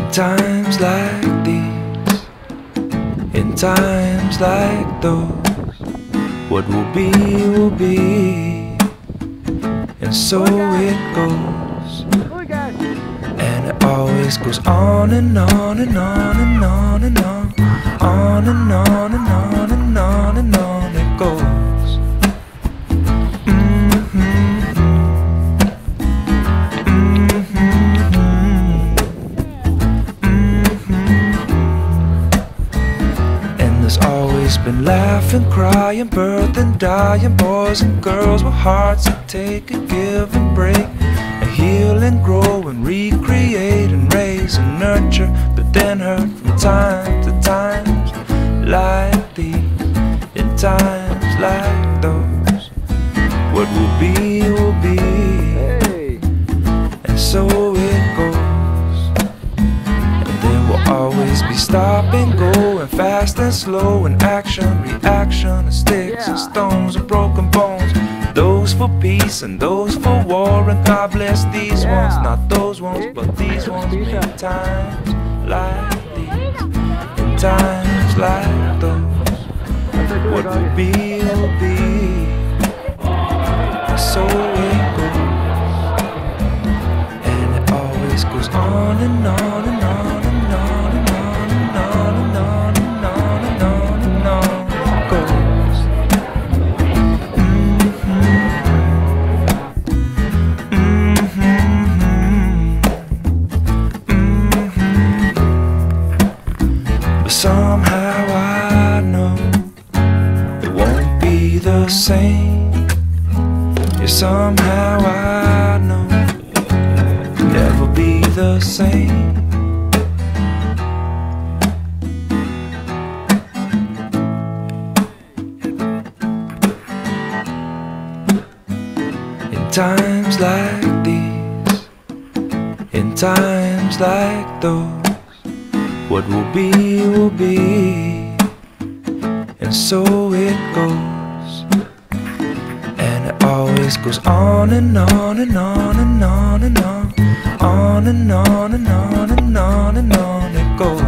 times like these, in times like those, what will be, and so it goes. And it always goes on and on and on and on and on, on and on and on and on and on it goes. There's always been laughing, crying, birthing, dying, boys and girls with hearts that take and give and break, and heal and grow and recreate and raise and nurture, but then hurt from time to times like these, in times like those. What will be, and so it goes. Always be stop and go, and fast and slow, and action, reaction, and sticks and stones and broken bones. Those for peace and those for war, and God bless these ones, not those ones, but these ones. In times like these, in times like those, what will be, and so it goes. And it always goes on and on and on. Somehow I know it won't be the same. Yeah, somehow I know it'll never be the same. In times like these, in times like those, what will be, and so it goes. And it always goes on and on and on and on and on, on and on and on and on and on it goes.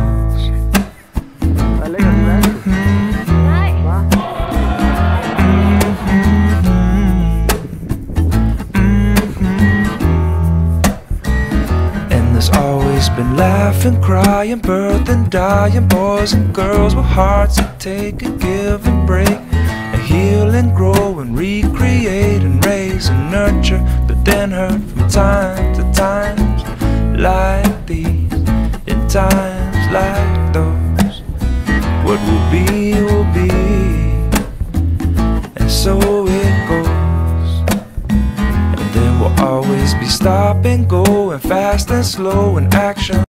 There's always been laughing, crying, birthing, dying, boys and girls with hearts that take and give and break, and heal and grow and recreate and raise and nurture, but then hurt from time to times like these, in times like those. What will be, and so it goes. Always be stop and go, and fast and slow, and action.